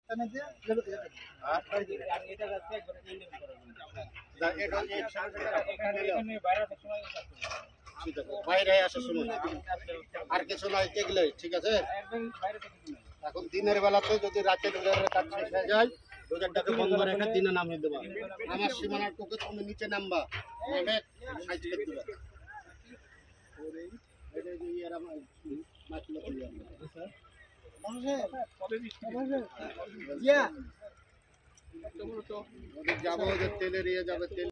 বাইরে আসার সময় আর কিছু নাই, এগুলোই ঠিক আছে। এখন দিনের বেলাতে যদি রাতের কাজ শেষ হয়ে যায়, রোজারটাকে বন্ধ রেখে দিনে নামিয়ে দেবা। আমার সীমানার টুকে তুমি নিচে নামবা, সাইজ করতে পারবে। যাবো তেলের ইয়ে যাবে তেল